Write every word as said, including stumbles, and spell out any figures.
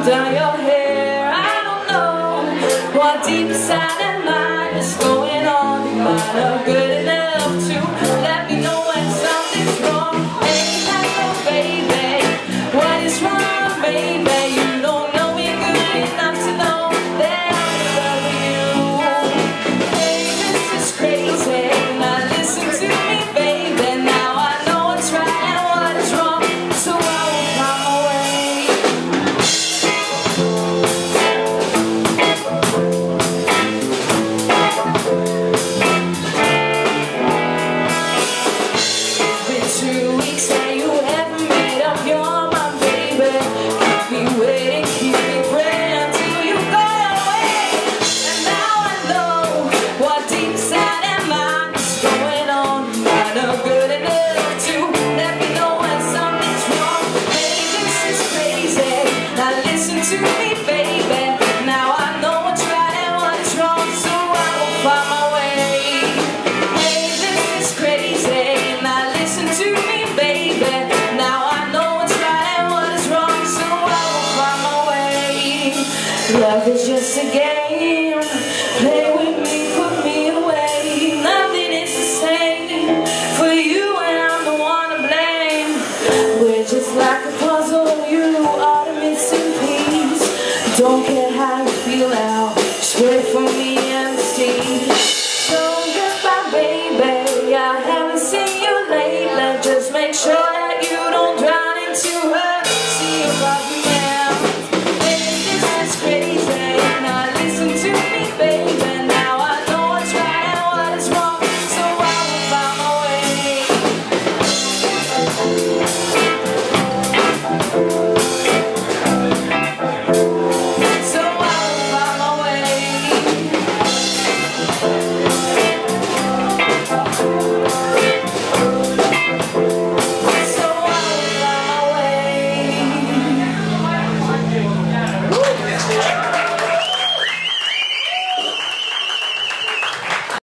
down your hair. I don't know what deep inside and mind is going on. You might not good enough to let me know when something's wrong. Ain't that no baby? What is wrong, baby? You don't know me good enough to know that I love you. Hey, this is crazy. Now listen to me, baby. Now I know what's right and what is wrong, so I will find my way. It's been two weeks and you haven't made up your mind, baby. Keep me waiting, keep me praying until you go away. And now I know what deep inside and mind is going on. You're not good enough to let me know when something's wrong. Hey, this is crazy. Now listen to me, baby. Now I know what's right and what's wrong, so I will find my way. Hey, this is crazy. Now listen to me, baby. Now I know what's right and what is wrong, so I will find my way. Love is just a game.